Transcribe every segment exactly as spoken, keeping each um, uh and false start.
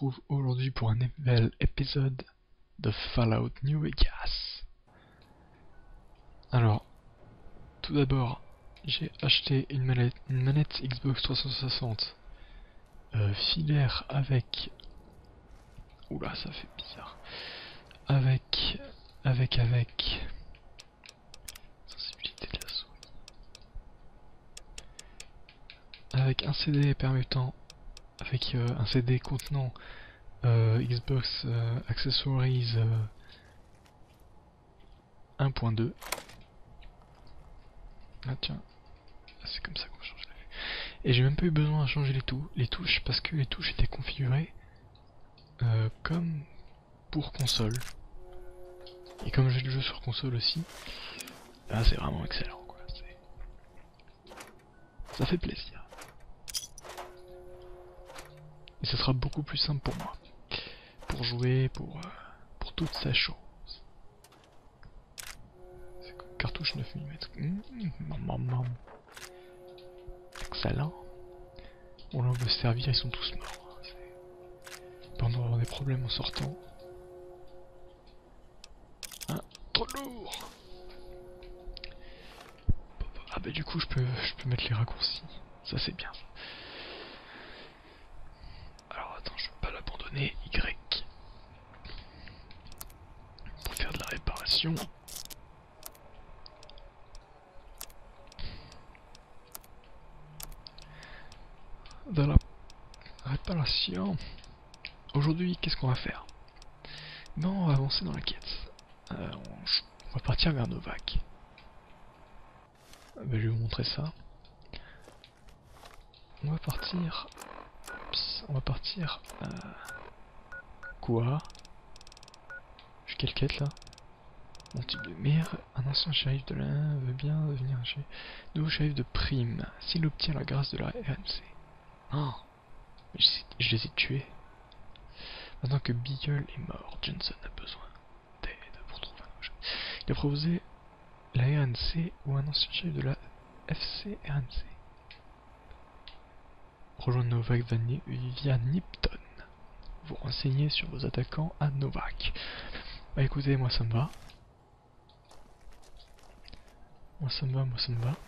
retrouve aujourd'hui pour un nouvel épisode de Fallout New Vegas. Alors, tout d'abord, j'ai acheté une manette, une manette Xbox trois cent soixante euh, filaire avec... Oula, ça fait bizarre. Avec... Avec, avec... Sensibilité de la souris. Avec un C D permettant... Avec euh, un C D contenant euh, Xbox euh, Accessories euh, un point deux. Ah tiens, c'est comme ça qu'on va changer la vue. Et j'ai même pas eu besoin de changer les, tou les touches parce que les touches étaient configurées euh, comme pour console. Et comme j'ai le jeu sur console aussi, là c'est vraiment excellent quoi. Ça fait plaisir. Et ce sera beaucoup plus simple pour moi. Pour jouer, pour, euh, pour toutes ces choses. C'est quoi, cartouche neuf millimètres. Mmh, excellent. Bon là on veut se servir, ils sont tous morts. On va avoir des problèmes en sortant. Ah, trop lourd. Ah bah du coup je peux, je peux mettre les raccourcis. Ça c'est bien. Alors attends, je vais pas l'abandonner. Y. Pour faire de la réparation. De la réparation. Aujourd'hui, qu'est-ce qu'on va faire? Ben, on va avancer dans la quête. Euh, on, on va partir vers Novac. Ben, je vais vous montrer ça. On va partir... Psst, on va partir... Euh, quoi? J'ai quelle quête là? Mon type de mère, un ancien shérif de l'Ain veut bien devenir un shérif. Nouveau shérif de prime, s'il obtient la grâce de la R N C. Oh, je, je les ai tués. Maintenant que Beagle est mort, Johnson a besoin d'aide pour trouver un nouveau shérif. Il a proposé la R N C ou un ancien chef de la F C R N C. Rejoindre Novac via Nipton. Vous renseigner sur vos attaquants à Novac. Bah écoutez, moi ça me va. Moi ça me va, moi ça me va.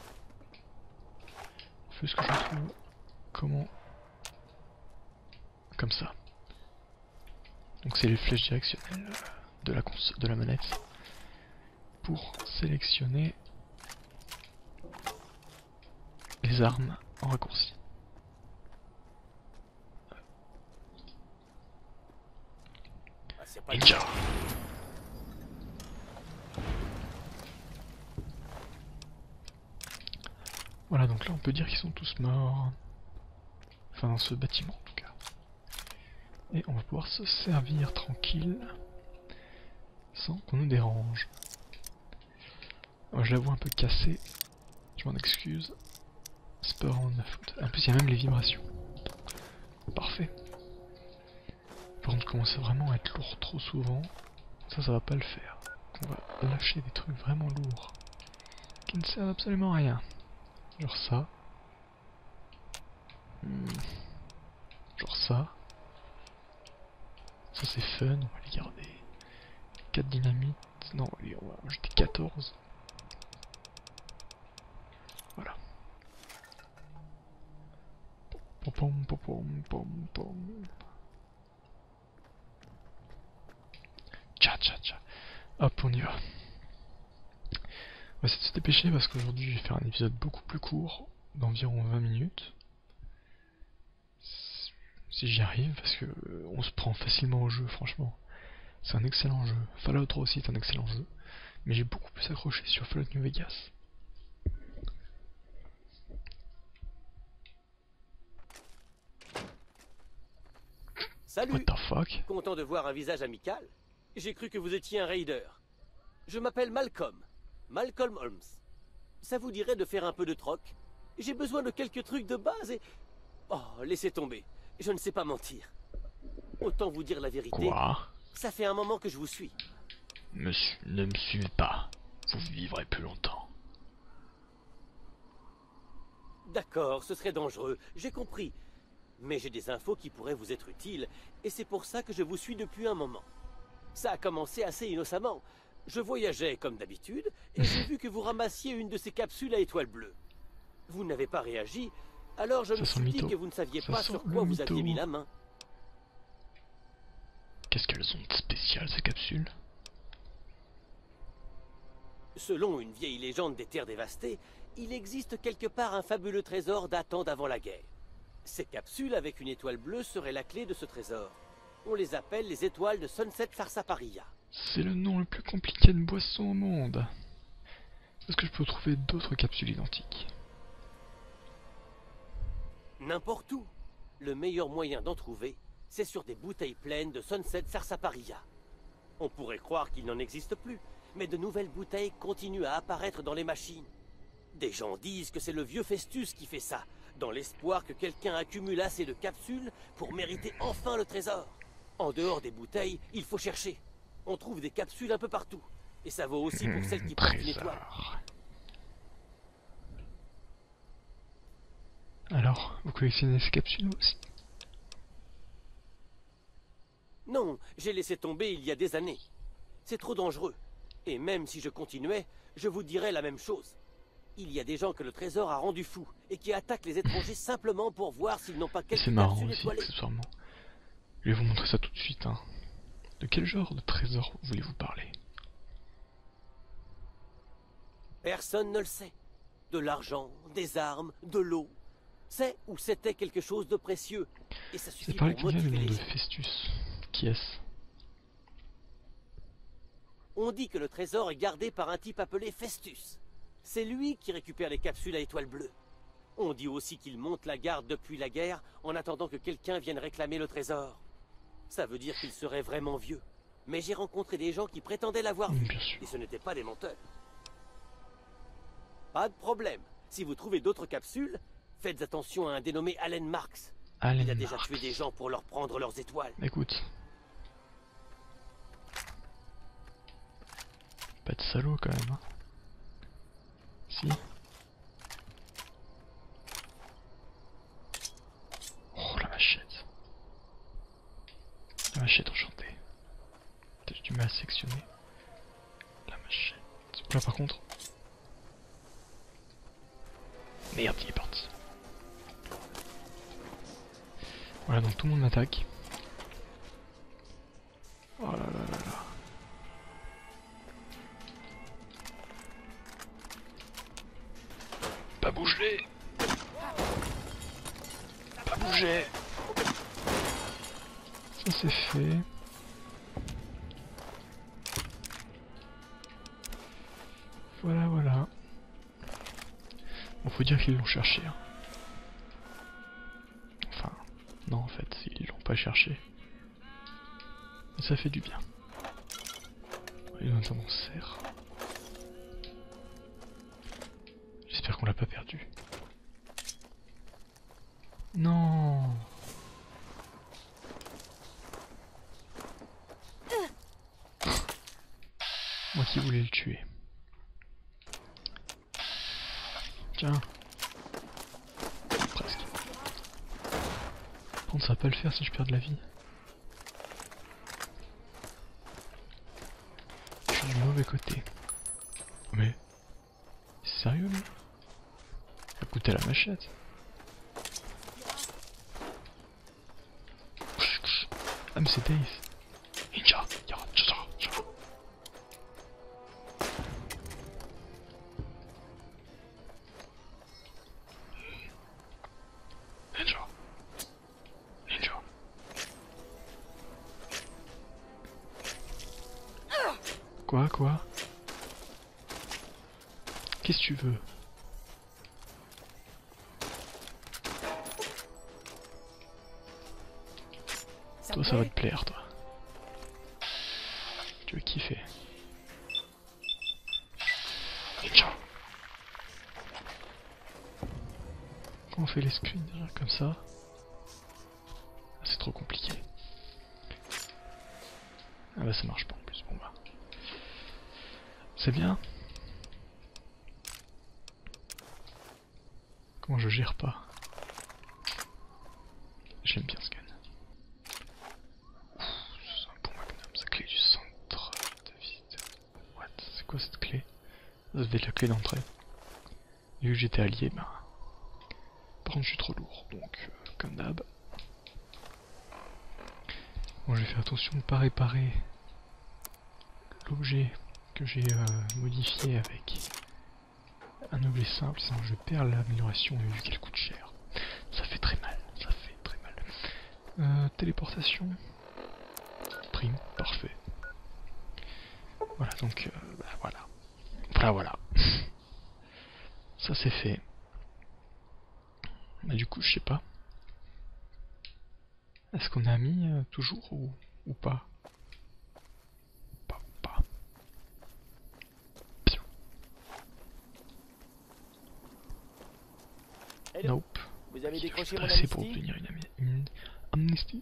On fait ce que je trouve. Comment? Comme ça. Donc c'est les flèches directionnelles de la, de la manette. Pour sélectionner les armes en raccourci. Ninja. Voilà, donc là on peut dire qu'ils sont tous morts. Enfin dans ce bâtiment en tout cas. Et on va pouvoir se servir tranquille. Sans qu'on nous dérange. Alors, je la vois un peu cassée. Je m'en excuse. C'est pas vraiment de ma faute. En plus il y a même les vibrations. Parfait. Par contre, commence vraiment à être lourd trop souvent. Ça, ça va pas le faire. On va lâcher des trucs vraiment lourds. Qui ne servent absolument à rien. Genre ça. Hmm. Genre ça. Ça c'est fun, on va les garder. quatre dynamites. Non, on va ajouter quatorze. Voilà. Pom pom pom pom pom pom. Tcha tcha tcha. Hop, on y va. On va essayer de se dépêcher parce qu'aujourd'hui je vais faire un épisode beaucoup plus court, d'environ vingt minutes. Si j'y arrive, parce que euh, on se prend facilement au jeu, franchement. C'est un excellent jeu. Fallout trois aussi est un excellent jeu. Mais j'ai beaucoup plus accroché sur Fallout New Vegas. Salut. What the fuck? Content de voir un visage amical. J'ai cru que vous étiez un raider. Je m'appelle Malcolm. Malcolm Holmes. Ça vous dirait de faire un peu de troc? J'ai besoin de quelques trucs de base et... Oh, laissez tomber. Je ne sais pas mentir. Autant vous dire la vérité. Quoi? Ça fait un moment que je vous suis. Monsieur, ne me suivez pas. Vous vivrez plus longtemps. D'accord, ce serait dangereux. J'ai compris. Mais j'ai des infos qui pourraient vous être utiles, et c'est pour ça que je vous suis depuis un moment. Ça a commencé assez innocemment. Je voyageais comme d'habitude, et j'ai vu que vous ramassiez une de ces capsules à étoiles bleues. Vous n'avez pas réagi, alors je Ça me sent suis le dit mytho. que vous ne saviez Ça pas sent sur le quoi vous mytho. aviez mis la main. Qu'est-ce qu'elles ont de spécial ces capsules? Selon une vieille légende des terres dévastées, il existe quelque part un fabuleux trésor datant d'avant la guerre. Ces capsules avec une étoile bleue seraient la clé de ce trésor. On les appelle les étoiles de Sunset Sarsaparilla. C'est le nom le plus compliqué de boisson au monde. Est-ce que je peux trouver d'autres capsules identiques? N'importe où. Le meilleur moyen d'en trouver, c'est sur des bouteilles pleines de Sunset Sarsaparilla. On pourrait croire qu'il n'en existe plus, mais de nouvelles bouteilles continuent à apparaître dans les machines. Des gens disent que c'est le vieux Festus qui fait ça, dans l'espoir que quelqu'un accumule assez de capsules pour mériter enfin le trésor. En dehors des bouteilles, il faut chercher. On trouve des capsules un peu partout. Et ça vaut aussi pour celles qui portent une étoile. Trésor. Alors, vous collectionnez ces capsules aussi? Non, j'ai laissé tomber il y a des années. C'est trop dangereux. Et même si je continuais, je vous dirais la même chose. Il y a des gens que le trésor a rendu fous et qui attaquent les étrangers simplement pour voir s'ils n'ont pas quelques C'est marrant capsules aussi, étoilées. accessoirement. Je vais vous montrer ça tout de suite. Hein. De quel genre de trésor voulez-vous parler? Personne ne le sait. De l'argent, des armes, de l'eau. C'est ou c'était quelque chose de précieux. Et ça C'est suffit par là pour qu'il vient le motiver nom les de gens. Festus. Qui est-ce? On dit que le trésor est gardé par un type appelé Festus. C'est lui qui récupère les capsules à étoiles bleues. On dit aussi qu'il monte la garde depuis la guerre en attendant que quelqu'un vienne réclamer le trésor. Ça veut dire qu'il serait vraiment vieux. Mais j'ai rencontré des gens qui prétendaient l'avoir vu. Bien sûr. Et ce n'étaient pas des menteurs. Pas de problème. Si vous trouvez d'autres capsules, faites attention à un dénommé Allen Marks. Allen Il a déjà Marks. tué des gens pour leur prendre leurs étoiles. Écoute. Pas de salaud quand même. Hein. Si. Oh la machette. La machette enchantée. J'ai du mal à sectionner. La machette. Là par contre. Merde, il est parti. Voilà, donc tout le monde m'attaque. Oh là là là là. Pas bouger. Pas bouger. Ça c'est fait. Voilà, voilà. Bon, faut dire qu'ils l'ont cherché. Hein. Enfin, non en fait, ils l'ont pas cherché. Mais ça fait du bien. Et notamment serre. J'espère qu'on l'a pas perdu. Non. Moi qui voulais le tuer. Tiens. Presque. Par contre, ça va pas le faire si je perds de la vie. Je suis du mauvais côté. Mais... Sérieux, lui? Ça coûtait la machette. Ah mais c'est Days. Ninja, yara, tcha, tcha. Ninja. Ninja. Quoi, quoi? Qu'est-ce que tu veux? Toi ça va te plaire toi. Tu vas kiffer. Ninja. Comment on fait les screens déjà comme ça? Ah, c'est trop compliqué. Ah bah ça marche pas en plus, bon bah. C'est bien. Comment je gère pas? j'aime bien ce gun. Ouh, c'est un bon magnum, sa clé du centre de visite. What? C'est quoi cette clé? Ça devait être la clé d'entrée. Vu que j'étais allié, bah... Par contre je suis trop lourd, donc euh, comme d'hab. Bon, je vais faire attention de ne pas réparer l'objet que j'ai euh, modifié avec un objet simple, sinon je perds l'amélioration vu qu'elle coûte cher. Ça fait très mal, ça fait très mal. Euh, téléportation. Prime, parfait. Voilà, donc euh, bah, voilà. Voilà, voilà. Ça c'est fait. Bah, du coup, je sais pas. Est-ce qu'on a mis euh, toujours ou, ou pas? Pas, pas. Piou. Hello. Nope. Vous avez décroché mon Assez pour amnistie? obtenir une, ami une amnistie.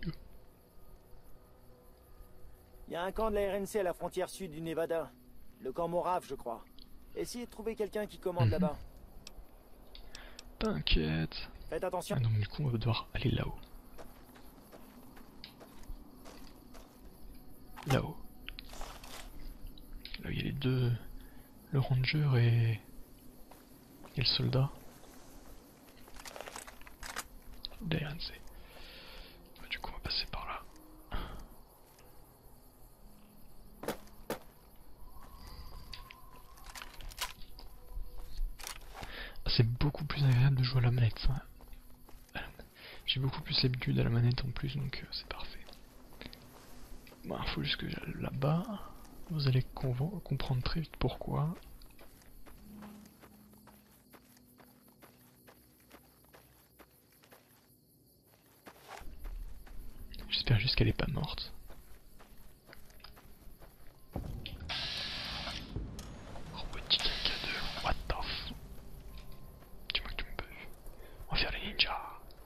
Il y a un camp de la R N C à la frontière sud du Nevada. Le camp Morave, je crois. Essayez de trouver quelqu'un qui commande Mhm. là-bas. T'inquiète. Faites attention. Ah, donc du coup on va devoir aller là-haut. Là-haut. Là où il y a les deux... Le ranger et... et le soldat. De la R N C. Bah, du coup on va passer par là. Ah, c'est beaucoup plus agréable de jouer à la manette, ça. J'ai beaucoup plus l'habitude à la manette en plus, donc euh, c'est parfait. Bah, faut juste que j'aille là-bas. Vous allez comprendre très vite pourquoi. J'espère juste qu'elle est pas morte. Robotique K deux, what the f... Dis-moi que tu me peux. On va faire les ninjas.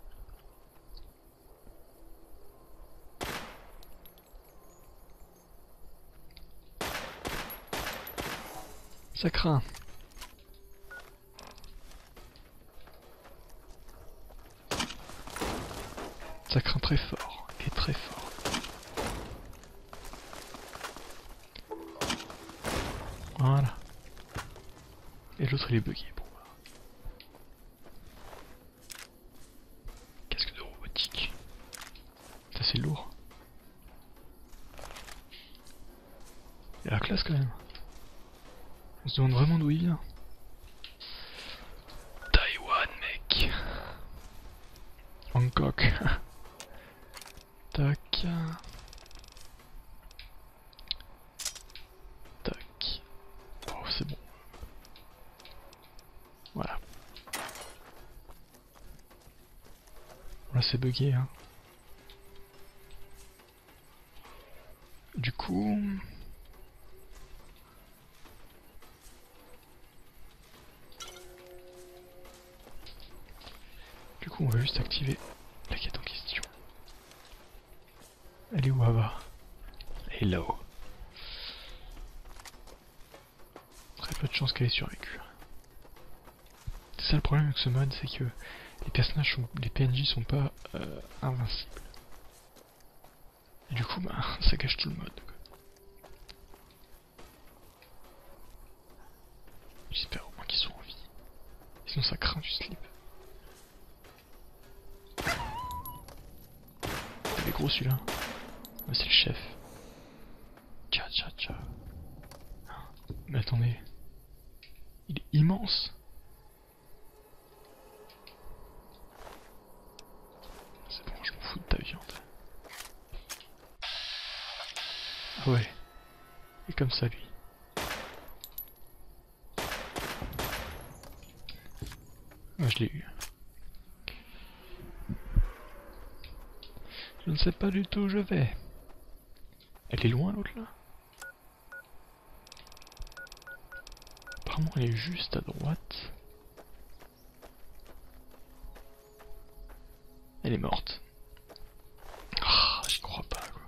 Ça craint. Ça craint très fort, et très fort. Voilà. Et l'autre il est bugué. Bon. Casque de robotique. Ça c'est lourd. Il a la classe quand même. On se demande vraiment d'où il vient. Taïwan, mec. Bangkok. Tac. Tac. Oh, c'est bon. Voilà. Là, c'est bugué, hein. Du coup... Du coup, on va juste activer la quête en question. Elle est où, Ava? Elle est là-haut. Très peu de chance qu'elle ait survécu. C'est ça le problème avec ce mode, c'est que les personnages sont, les P N J sont pas euh, invincibles. Et du coup, bah, ça gâche tout le mode. J'espère au moins qu'ils sont en vie. Sinon ça craint du slip. Il est gros celui-là. Ah, c'est le chef. Tcha tcha tcha. Mais attendez. Il est immense. C'est bon, je m'en fous de ta viande. Ah ouais. Et comme ça lui. Ah, je l'ai eu. Je ne sais pas du tout où je vais. Elle est loin l'autre là? Apparemment elle est juste à droite. Elle est morte. Ah, j'y crois pas quoi.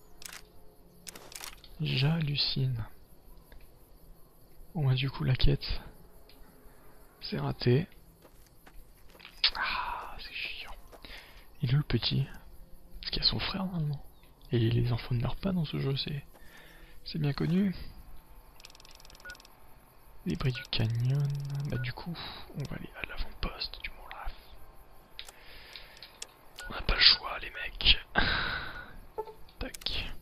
J'hallucine. Bon bah du coup la quête, c'est raté. Ah, c'est chiant. Il est où le petit? Parce qu'il y a son frère normalement. Et les enfants ne meurent pas dans ce jeu, c'est c'est bien connu. Les bris du canyon. Bah du coup, on va aller à l'avant-poste du Mont-Raf. On n'a pas le choix les mecs. Tac.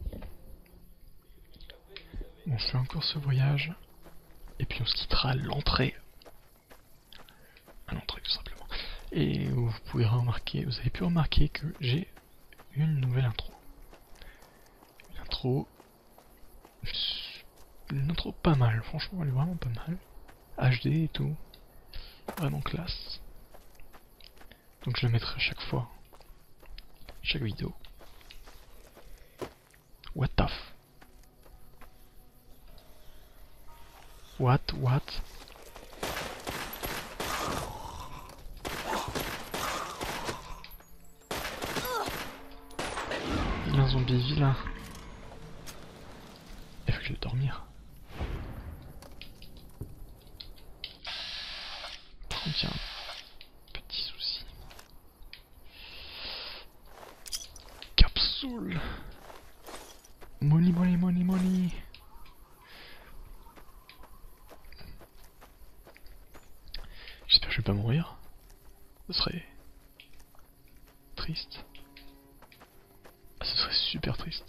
Bon, on fait encore ce voyage. Et puis on se quittera à l'entrée. À l'entrée tout simplement. Et vous pouvez remarquer, vous avez pu remarquer que j'ai une nouvelle intro. Une intro... Une intro pas mal, franchement elle est vraiment pas mal. H D et tout. Vraiment classe. Donc je le mettrai à chaque fois. Chaque vidéo. What the f... What, what? Vilain zombie, vilain. Il faut que je vais dormir. Par contre, il y a un petit souci. Capsule. Money, money, money, money. J'espère que je vais pas mourir. Ce serait triste. Ah, ce serait super triste.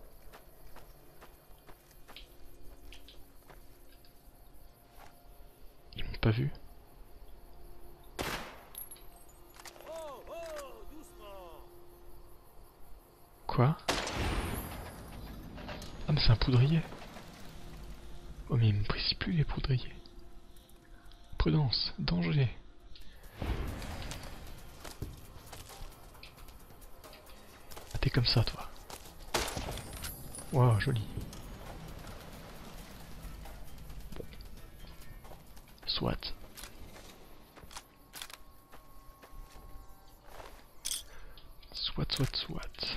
Ils m'ont pas vu. Quoi? Ah mais c'est un poudrier. Oh mais il me précise plus les poudriers. Prudence, danger. Ah, t'es comme ça toi. Waouh, joli. Bon. Soit. Soit, soit, soit.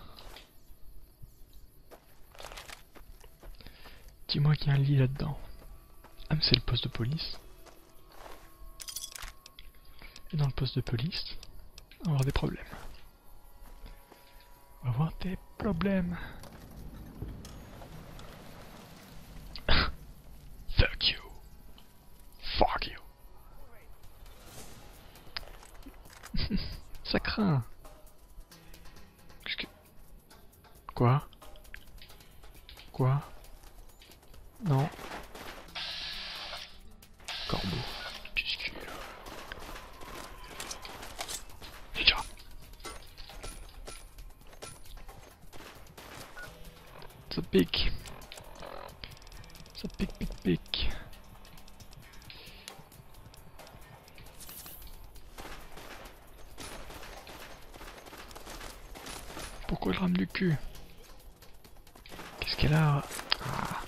Dis-moi qu'il y a un lit là-dedans. Ah mais c'est le poste de police. Et dans le poste de police, on va avoir des problèmes. On va avoir des problèmes. Fuck you. Fuck you. Ça craint. Qu'est-ce que... Quoi? Quoi? Non. Corbeau. Qu'est-ce qu'il y a? Déjà. Ça pique. Ça pique, pique, pique. Pourquoi je rame du cul? Qu'est-ce qu'elle a? Ah.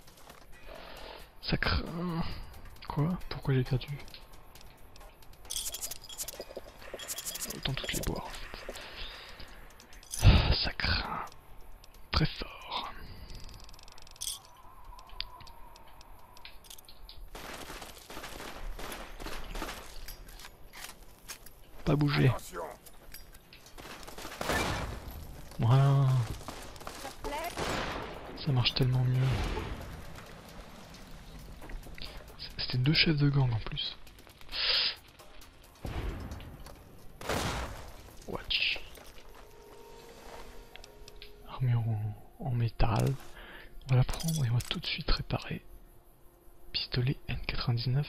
Ça craint. Quoi? Pourquoi j'ai perdu? Autant toutes les boire en fait. Ah, ça craint. Très fort. Pas bouger. Voilà. Ça marche tellement mieux. C'était deux chefs de gang en plus. Watch. Armure en, en métal. On va la prendre et on va tout de suite réparer. Pistolet N quatre-vingt-dix-neuf.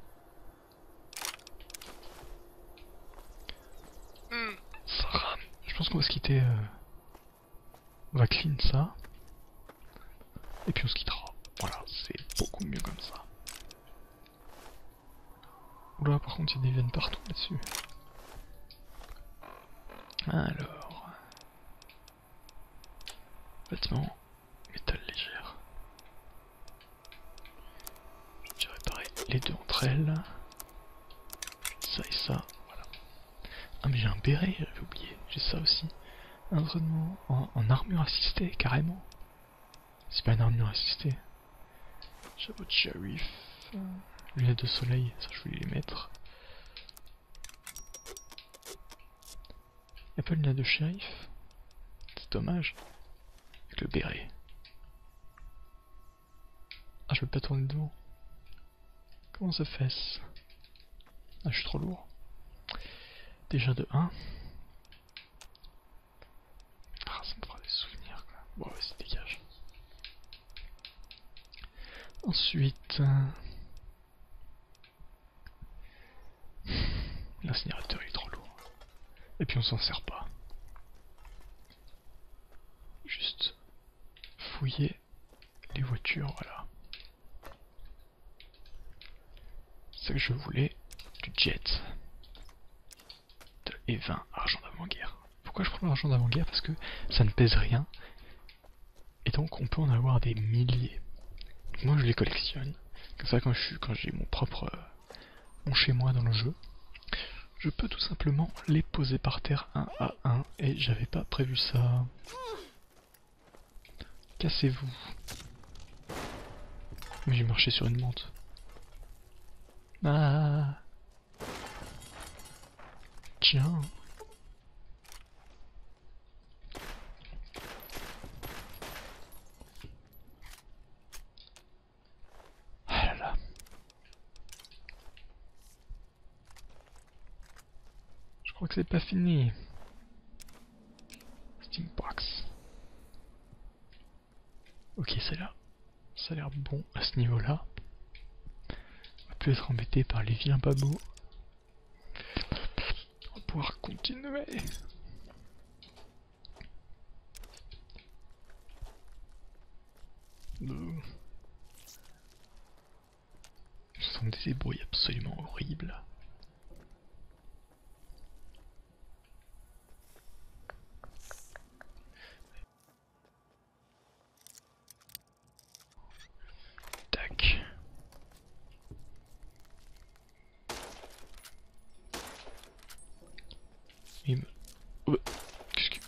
Mm, ça rame. Je pense qu'on va se quitter. Euh... On va clean ça. Et puis on se quittera. Voilà, c'est beaucoup mieux comme ça. Oula, par contre, il y a des veines partout là-dessus. Alors... Vêtements, métal légère. Je vais réparer les deux entre elles. Ça et ça, voilà. Ah mais j'ai un béret, j'avais oublié. J'ai ça aussi. Un entraînement en, en armure assistée, carrément. C'est pas une armure assistée. Chapeau de shérif. Lunettes de soleil, ça je voulais les mettre. Y'a pas de lunettes de shérif? dommage. Avec le béret. Ah, je peux pas tourner devant. Comment ça fait? Ah, je suis trop lourd. Déjà de un. Ah, ça me fera des souvenirs, quoi. Bon, vas-y, dégage. Ensuite... Euh... L'incinérateur il est trop lourd. Et puis on s'en sert pas. Juste fouiller les voitures, voilà. C'est ça que je voulais, du jet. De E vingt, argent d'avant-guerre. Pourquoi je prends l'argent d'avant-guerre? Parce que ça ne pèse rien. Et donc on peut en avoir des milliers. Donc moi je les collectionne. Comme ça quand je suis, quand j'ai mon propre euh, mon chez moi dans le jeu, je peux tout simplement les poser par terre un à un. Et j'avais pas prévu ça. Cassez-vous. Mais j'ai marché sur une menthe. Ah. Tiens. Ah là là. Je crois que c'est pas fini. Steambox. Ok, c'est là. Ça a l'air bon à ce niveau-là. On va plus être embêté par les vilains pas beaux. On va pouvoir continuer. Euh. Ce sont des ébrouilles absolument horribles. Tac. Il me... Oh, qu'est-ce que...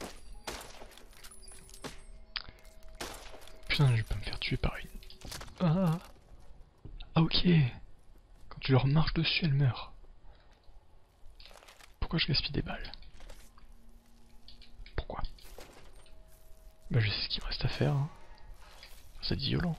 Putain, je vais pas me faire tuer par une... Ah, ah ok. Quand tu leur marches dessus, elles meurent. Pourquoi je gaspille des balles? Pourquoi? Bah je sais ce qu'il me reste à faire. Hein. C'est violent.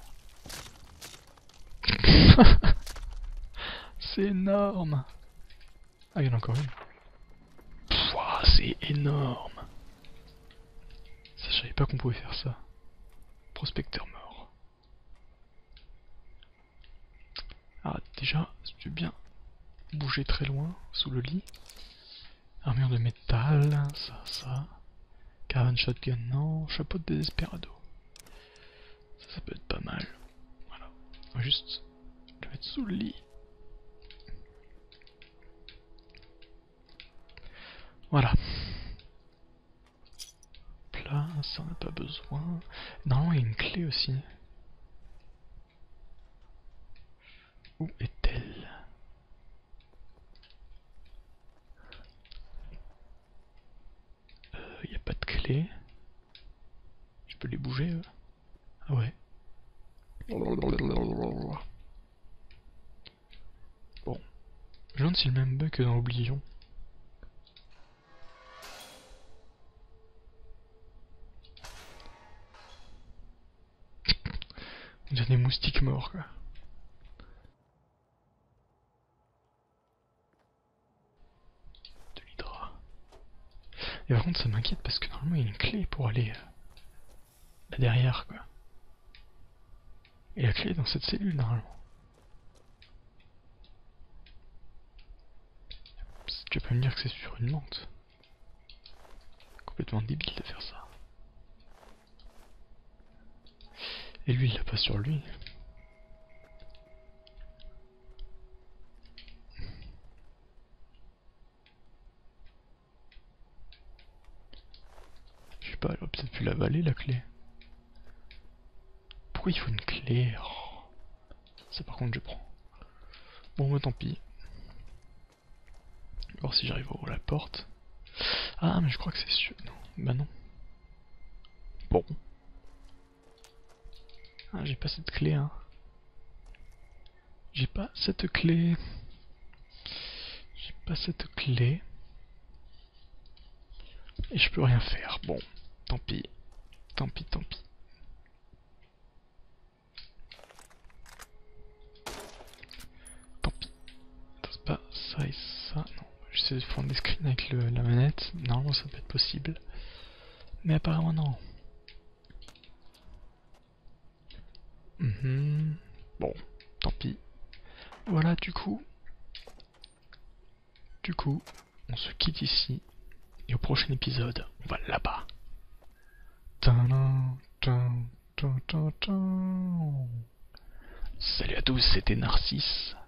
C'est énorme. Ah, il y en a encore une. Pouah, c'est énorme. Ça, je savais pas qu'on pouvait faire ça. Prospecteur mort. Ah, déjà, si tu veux bien bouger très loin, sous le lit. Armure de métal, ça, ça. Caravane shotgun, non. Chapeau de désespérado. Ça, ça peut être pas mal. Voilà. On va juste le mettre sous le lit. Voilà. Hop là, ça on n'a pas besoin. Normalement il y a une clé aussi. Où est-elle? Euh, il n'y a pas de clé. Je peux les bouger eux? Ah ouais. Bon. Je me demande si le même bug que dans Oblivion. On dirait des moustiques morts quoi. De l'hydra. Et par contre ça m'inquiète parce que normalement il y a une clé pour aller euh, là derrière quoi. Et la clé est dans cette cellule normalement. Tu vas pas me dire que c'est sur une menthe. Complètement débile de faire ça. Et lui il l'a pas sur lui. Je sais pas, elle aurait peut-être pu l'avaler la clé. Pourquoi il faut une clé? Oh. Ça par contre je prends. Bon bah tant pis. Je vais voir si j'arrive à ouvrir la porte. Ah mais je crois que c'est sûr. Non, bah non. Bon. Ah j'ai pas cette clé hein. J'ai pas cette clé. J'ai pas cette clé. Et je peux rien faire. Bon, tant pis. Tant pis, tant pis. Tant pis. C'est pas ça et ça. Non, j'essaie de faire des screens avec le, la manette. Normalement ça peut être possible. Mais apparemment non. Mmh. Bon, tant pis. Voilà, du coup. Du coup, on se quitte ici. Et au prochain épisode, on va là-bas. Salut à tous, c'était Narcisse.